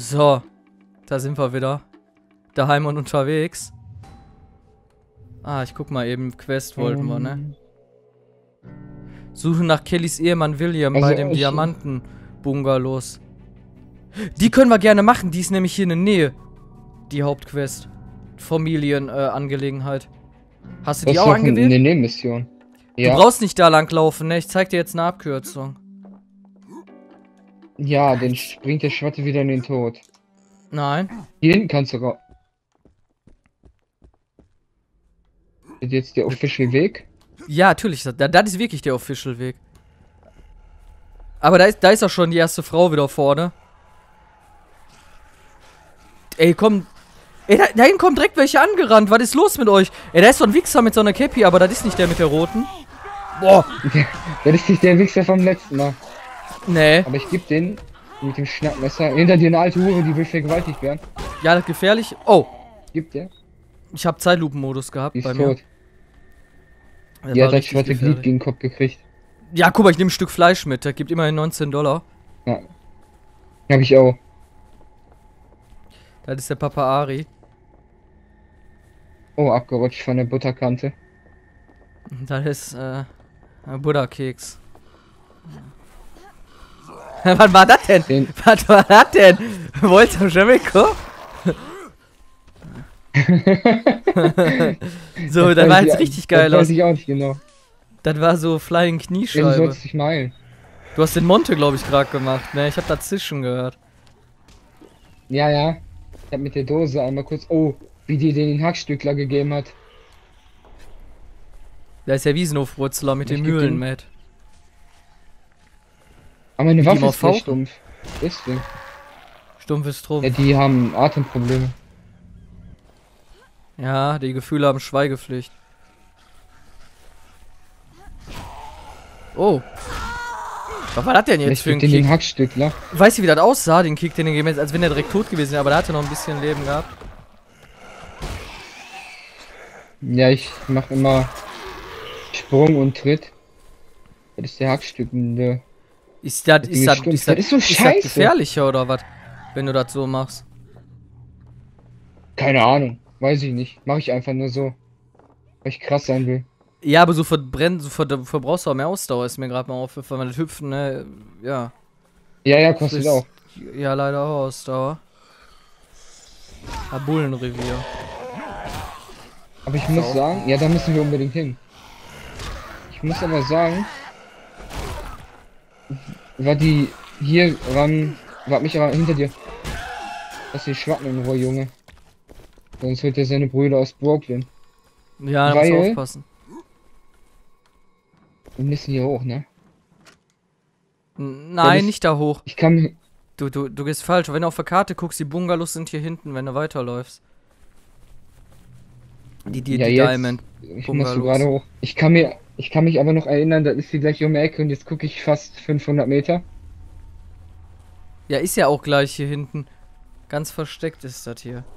So, da sind wir wieder. Daheim und unterwegs. Ah, ich guck mal eben, Quest wollten wir, ne? Suchen nach Kellys Ehemann William bei dem Diamanten-Bungalows. Die können wir gerne machen, die ist nämlich hier in der Nähe. Die Hauptquest. Familienangelegenheit. Hast du die auch angewählt? Eine Nebenmission. Ja. Du brauchst nicht da lang laufen, ne? Ich zeig dir jetzt eine Abkürzung. Ja, dann springt der Schwatte wieder in den Tod. Nein. Hier hinten kannst du raus. Ist jetzt der Official Weg? Ja, natürlich. Das ist wirklich der Official Weg. Aber da ist auch schon die erste Frau wieder vorne. Ey, komm. Ey, da hinten kommen direkt welche angerannt. Was ist los mit euch? Ey, da ist so ein Wichser mit so einer Cappy, aber das ist nicht der mit der roten. Boah. Das ist nicht der Wichser vom letzten Mal. Nee. Aber ich geb den mit dem Schnappmesser. Hinter dir eine alte Hure, die will vergewaltigt werden. Ja, das ist gefährlich. Oh. Gibt der? Ich habe Zeitlupenmodus gehabt Die ist bei mir. tot. Die hat das schwarze Glied gegen den Kopf gekriegt. Ja, guck mal, ich nehme ein Stück Fleisch mit. Der gibt immerhin $19. Ja. Hab ich auch. Das ist der Papa Ari. Oh, abgerutscht von der Butterkante. Das ist, ein Buddha-Keks. Was war das denn? Was war das denn? Wolltest du schon mitkommen? So, das war jetzt richtig geil aus. Das weiß ich auch nicht genau. Das war so Flying Du Kniescheibe. sollst dich meilen. Du hast den Monte, glaube ich, gerade gemacht, ne? Ich habe da Zischen gehört. Ja, ja. Ich hab mit der Dose einmal kurz... Oh, wie die den Hackstückler gegeben hat. Da ist der Wiesenhofwurzler mit den Mühlen mit. Aber meine Die Waffe mal ist voll fauchen? stumpf. Deswegen. Stumpf ist drum. Ja, die haben Atemprobleme. Ja, die Gefühle haben Schweigepflicht. Oh. Was war das denn jetzt Ich für ein den Kick? Hackstückler. Weißt du, wie das aussah, den Kick, den er gegeben hat, als wenn er direkt tot gewesen wäre, aber der hatte noch ein bisschen Leben gehabt. Ja, ich mach immer Sprung und Tritt. Das ist der Hackstückende. Ist das so scheiße. gefährlicher oder was? Wenn du das so machst. Keine Ahnung. Weiß ich nicht. Mach ich einfach nur so. Weil ich krass sein will. Ja, aber so verbrauchst du auch mehr Ausdauer, ist mir gerade mal aufgefallen, weil das Hüpfen, ne, ja. Ja, ja, kostet auch. Ja, leider auch Ausdauer. Bullenrevier. Aber ich muss sagen, ja, da müssen wir unbedingt hin. Ich muss aber sagen, war die hier ran, war mich aber hinter dir. Lass die Schwatten in Ruhe, Junge. Sonst holt er seine Brüder aus Brooklyn. Ja, da musst du aufpassen. Wir müssen hier hoch, ne? Nein, ja, nicht da hoch. Ich kann... Du gehst falsch. Wenn du auf der Karte guckst, die Bungalows sind hier hinten, wenn du weiterläufst. Die Diamond Ich muss gerade hoch. Ich kann mich aber noch erinnern, das ist die gleiche um die Ecke und jetzt gucke ich fast 500 Meter. Ja, ist ja auch gleich hier hinten. Ganz versteckt ist das hier.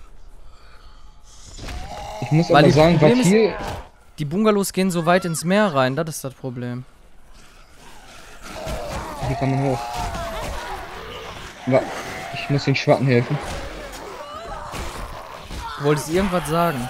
Ich muss aber sagen, was hier... Die Bungalows gehen so weit ins Meer rein, das ist das Problem. Hier kann man hoch. Ich muss den Schwatten helfen. Du wolltest irgendwas sagen?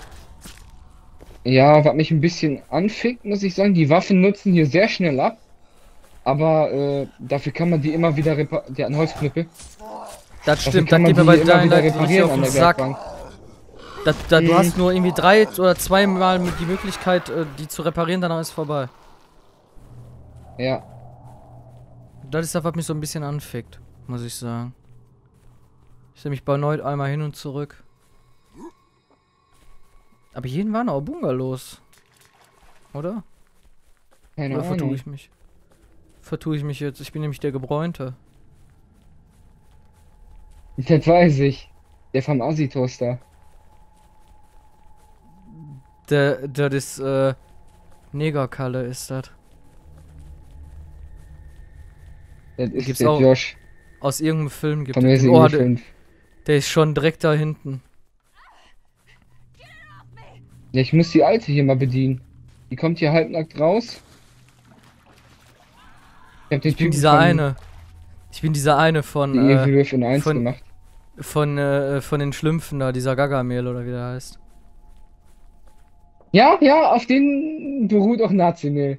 Ja, was mich ein bisschen anfickt, muss ich sagen, die Waffen nutzen hier sehr schnell ab. Aber dafür kann man die immer wieder reparieren. Der hat einen Holzknüppel. Das stimmt, das geht mir bei Dying Light richtig auf den Sack. Du hast nur irgendwie 3 oder 2 Mal die Möglichkeit, die zu reparieren, danach ist vorbei. Ja. Das ist das, was mich so ein bisschen anfickt, muss ich sagen. Ich stelle mich bei erneut einmal hin und zurück. Aber jeden waren auch Bungalows. Oder? Keine Oder Ahnung. vertue ich mich? Vertue ich mich jetzt? Ich bin nämlich der Gebräunte. Das weiß ich. Der vom Assi-Toaster. Das ist, Negerkalle ist das. Das ist Gibt's der auch Josh. Aus irgendeinem Film gibt Von es. Resident Evil 5. Der ist schon direkt da hinten. Ja, ich muss die Alte hier mal bedienen. Die kommt hier halbnackt raus. Ich hab den Ich bin Typen dieser von... eine. Ich bin dieser eine von, Die Evil Within 1 gemacht. Von den Schlümpfen da, dieser Gargamel oder wie der heißt. Ja, ja, auf den beruht auch Nazi-Mehl.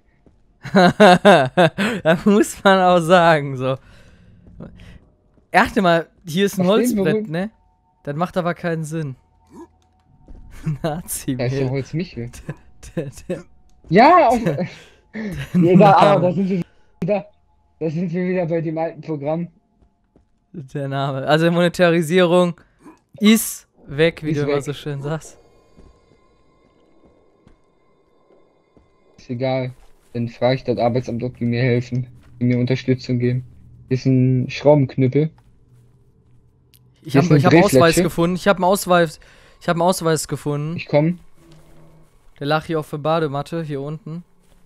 Da muss man auch sagen, so. Achte mal, hier ist ein Holzbrett, ne? Das macht aber keinen Sinn. Nazi-Mehl. Da ist ja Holzmichel. Ja, auf, ja, aber da sind wir wieder bei dem alten Programm. Der Name. Also Monetarisierung ist weg, wie Ist du immer weg. so schön sagst. Ist egal. Dann frage ich das Arbeitsamt, ob die mir helfen, die mir Unterstützung geben. Hier ist ein Schraubenknüppel. Ich Hier habe ist hab eine einen Ausweis Drehfläche. gefunden. Ich habe einen Ausweis gefunden. Ich komme. Der lag hier auf der Badematte, hier unten.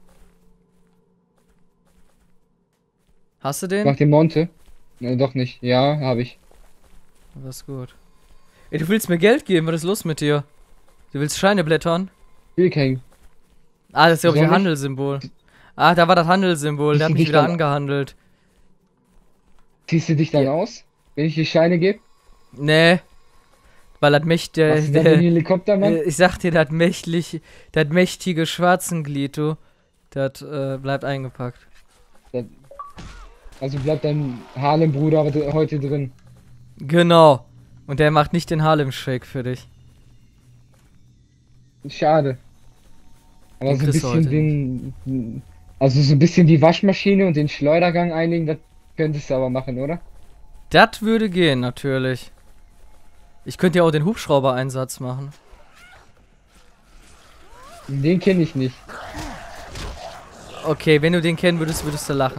Hast du den? Mach den Monte. Ne, doch nicht. Ja, habe ich. Das ist gut. Ey, du willst mir Geld geben, was ist los mit dir? Du willst Scheine blättern? Will kein. Ah, das ist, glaube ich, Soll ein ich? Handelssymbol. Ah, da war das Handelssymbol, der hat Siehst du mich dich wieder dann- angehandelt. Ziehst du dich dann aus, wenn ich die Scheine gebe? Nee. Weil das mächtige, Was ist da den Helikoptermann? ich sag dir, das mächtige Schwarzenglied, du, das bleibt eingepackt. Also bleibt dein Harlem-Bruder heute drin. Genau. Und der macht nicht den Harlem-Shake für dich. Schade. Aber Den so ein kriegst du heute bisschen also so ein bisschen die Waschmaschine und den Schleudergang einlegen, das könntest du aber machen, oder? Das würde gehen, natürlich. Ich könnte ja auch den Hubschrauber-Einsatz machen. Den kenne ich nicht. Okay, wenn du den kennen würdest, würdest du lachen.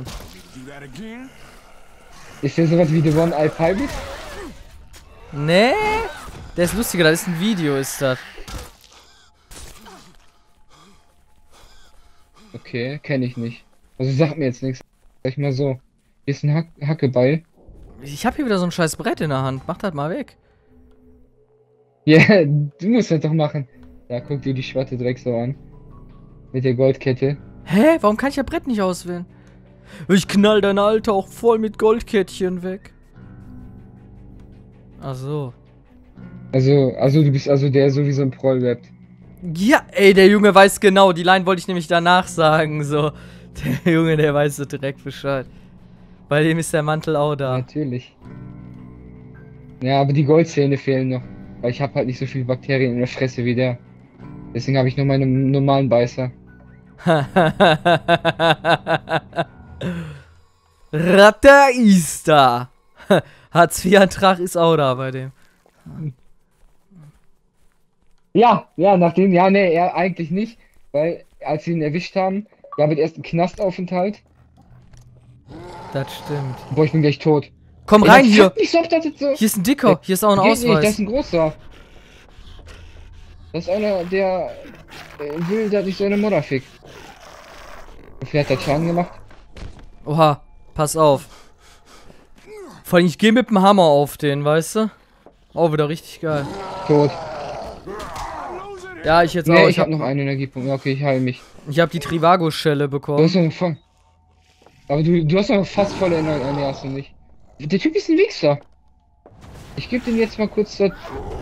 Ist der sowas wie The One-Eye Pirate? Nee? Der ist lustiger, das ist ein Video, ist das. Okay, kenne ich nicht. Also sagt mir jetzt nichts. Sag ich mal so. Hier ist ein Hackebeil. Ich habe hier wieder so ein scheiß Brett in der Hand. Mach das mal weg. Ja, du musst das doch machen. Da guck dir die schwarze Drecksau an. Mit der Goldkette. Hä? Warum kann ich das Brett nicht auswählen? Ich knall dein Alter auch voll mit Goldkettchen weg. Ach so. Also du bist also der sowieso ein Proll rappt. Ja, ey, der Junge weiß genau. Die Line wollte ich nämlich danach sagen, so. Der Junge, der weiß so direkt Bescheid. Bei dem ist der Mantel auch da. Natürlich. Ja, aber die Goldzähne fehlen noch. Weil ich habe halt nicht so viele Bakterien in der Fresse wie der. Deswegen habe ich nur meine normalen Beißer. Ratter ist da. Hartz-IV-Antrag ist auch da bei dem. Ja, nachdem, ja, nee, er eigentlich nicht. Weil, als sie ihn erwischt haben, gab es erst einen Knastaufenthalt. Das stimmt. Boah, ich bin gleich tot. Komm Ey, rein das hier. fuckt mich so auf, dass das so. Hier ist ein Dicker. Hier ist auch ein Geht nicht, das Ausweis. ist ein großer. Das ist einer, der will, dass ich so eine Mutter fick. Wie viel hat der Schaden gemacht? Oha, pass auf. Vor allem, ich gehe mit dem Hammer auf den, weißt du? Oh, wieder richtig geil. Tot. Ja, ich jetzt Nee, auch. ich hab noch einen Energiepunkt. Ja, okay, ich heile mich. Ich habe die Trivago-Schelle Du bekommen. hast noch voll. Aber du hast noch fast volle Energie. Nee, hast du nicht. Der Typ ist ein Wichser. Ich gebe den jetzt mal kurz das.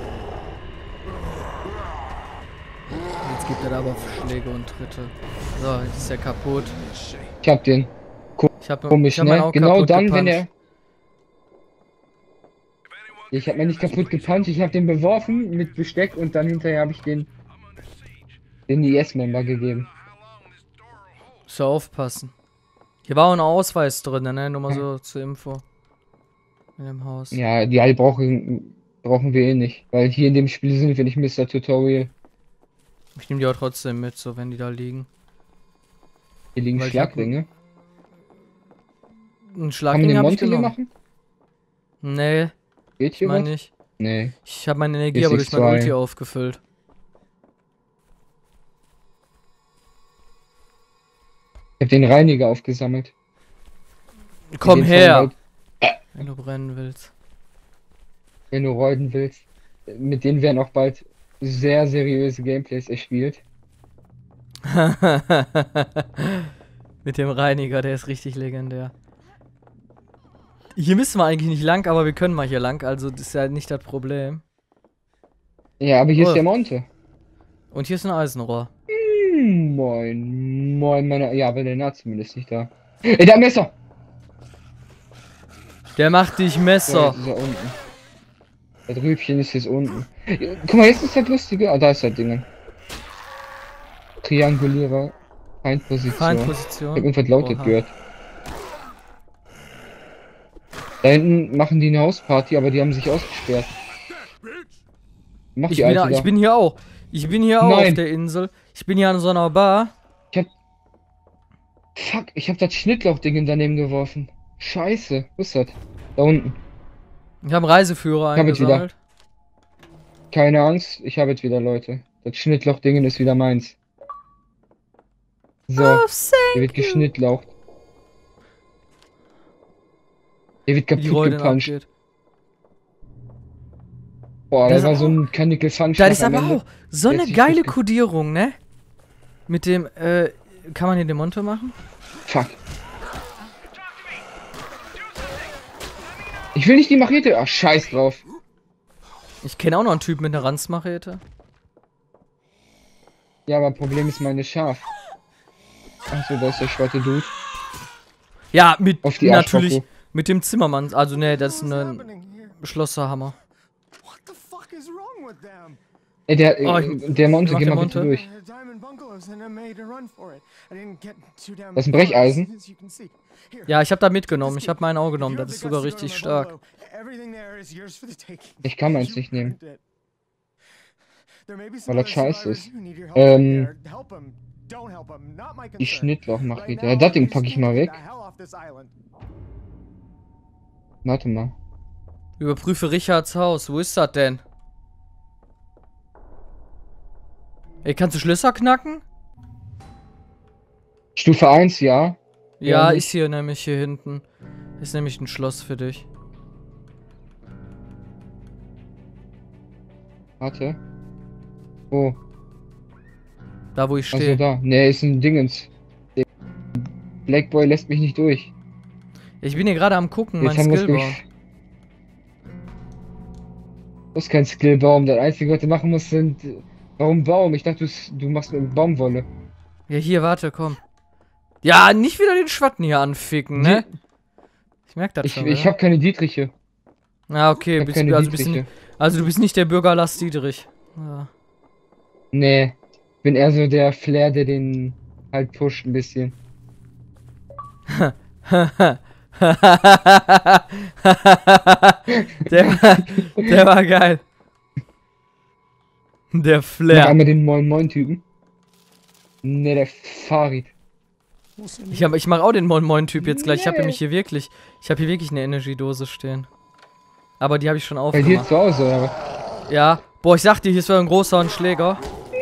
Jetzt gibt er da aber Schläge und Tritte. So, jetzt ist er kaputt. Ich hab den. Ich habe Komisch, meinen ne? auch Genau kaputt dann, wenn gepuncht. er. Ich hab mir nicht kaputt gepuncht, ich hab den beworfen mit Besteck und dann hinterher habe ich den IS-Member gegeben. So aufpassen. Hier war auch ein Ausweis drin, ne? Nur mal so zur Info. In dem Haus. Ja, die alle brauchen wir eh nicht, weil hier in dem Spiel sind wir nicht Mr. Tutorial. Ich nehme die auch trotzdem mit, so wenn die da liegen. Hier liegen Weil ich hab- Schlagringe. Ein Kann man Schlagring den habe ich Monte hier genommen. machen? Nee, Geht ich hier was? meine nicht. Nee. Ich habe meine Energie Ist aber durch mein X2. Ulti aufgefüllt. Ich hab den Reiniger aufgesammelt. Komm Den her, Fall, wenn du brennen willst. wenn du reuden willst. Mit denen werden auch bald sehr seriöse Gameplays erspielt. Mit dem Reiniger, der ist richtig legendär. Hier müssen wir eigentlich nicht lang, aber wir können mal hier lang, also das ist ja nicht das Problem. Ja, aber hier ist der Monte. Und hier ist ein Eisenrohr. Moin, moin, meine. Ja, aber der Nazi zumindest nicht da. Ey, der Messer! Der macht dich Messer. So, ist er unten. Das Rübchen ist jetzt unten. Guck mal, jetzt ist das Lustige. Ah, da ist das Ding. Triangulierer. Feindposition. Feindposition. Ich hab irgendwas Lautes gehört. Da hinten machen die eine Hausparty, aber die haben sich ausgesperrt. Mach die Alte ich bin hier auch. Ich bin hier auch auf der Insel. Ich bin hier an so einer Bar. Fuck, ich hab das Schnittlauchding daneben geworfen. Scheiße, wo ist das? Da unten. Ich habe einen Reiseführer eingesammelt. Keine Angst, ich habe jetzt wieder Leute. Das Schnittlauchding ist wieder meins. So, der wird geschnittlaucht. Der wird kaputt gepuncht. Boah, das war so ein Chemical Function. Das ist aber auch so eine geile Kodierung, ne? Mit dem, kann man hier den Monte machen? Fuck. Ich will nicht die Machete. Ach, scheiß drauf. Ich kenne auch noch einen Typ mit einer Ranzmachete. Ja, aber Problem ist meine Schaf. Achso, da ist der schwarze Dude. Ja, mit natürlich mit dem Zimmermann. Also ne, das ist ein Schlosserhammer. Ey, der Monte, geh mal bitte durch. Das ist ein Brecheisen. Ja, ich habe da mitgenommen. Ich habe meinen auch genommen. Das ist sogar richtig stark. Ich kann meins nicht nehmen. Weil das scheiße ist. Die Schnittlauchmachete. Ja, das Ding packe ich mal weg. Warte mal. Überprüfe Richards Haus. Wo ist das denn? Ey, kannst du Schlösser knacken? Stufe 1, ja. Ja, ist hier nämlich hier hinten. Ist nämlich ein Schloss für dich. Warte. Oh. Da, wo ich stehe. Also da. Ne, ist ein Dingens. Der Blackboy lässt mich nicht durch. Ich bin hier gerade am gucken, mein Skillbaum. Das ist kein Skillbaum. Das Einzige, was du machen musst, sind... Warum Baum? Ich dachte, du machst mit Baumwolle. Ja, hier, warte, komm. Ja, nicht wieder den Schwatten hier anficken, ne? Ich merk das schon. Ich hab keine Dietriche. Ah, okay. Also du bist nicht der Bürger Lars Dietrich. Ja. Nee. Bin eher so der Flair, der den halt pusht ein bisschen. der war geil. Der Flair. Noch einmal den Moin Moin Typen. Ne, der Farid. Ich mach auch den Moin Moin Typ jetzt gleich. Ich habe nämlich hier wirklich eine Energiedose stehen. Aber die habe ich schon aufgemacht. Bei dir zu Hause, oder? Ja. Boah, ich sag dir, hier ist so ein großer Schläger.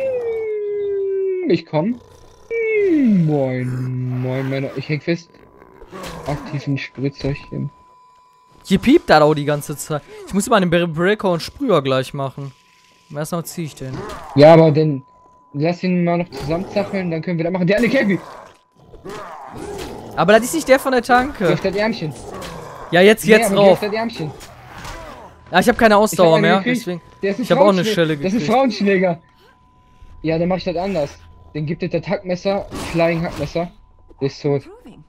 Ich komm. Moin Moin, Männer. Ich häng fest. Aktiven Spritzerchen. Hier piept das auch die ganze Zeit. Ich muss mal einen Breaker und Sprüher gleich machen. Erstmal zieh ich den. Ja, aber dann lass ihn mal noch zusammenzacheln, dann können wir da machen. Der eine Käfig! Aber das ist nicht der von der Tanke. Der statt Ärmchen. Ja, jetzt drauf. Ärmchen. Ja, ich habe keine Ausdauer mehr, deswegen. Ich habe auch eine Schelle gekriegt. Das ist ein Frauenschläger. Ja, dann mach ich das anders. Den gibt es das Hackmesser, Flying Hackmesser. Der ist tot.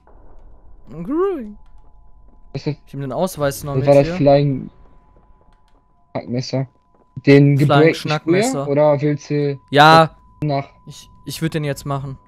Ich hab den Ausweis noch mit. Das war das Flying Hackmesser. Den gebreakten Sprüher, oder willst du... Ja, nach... ich würde den jetzt machen.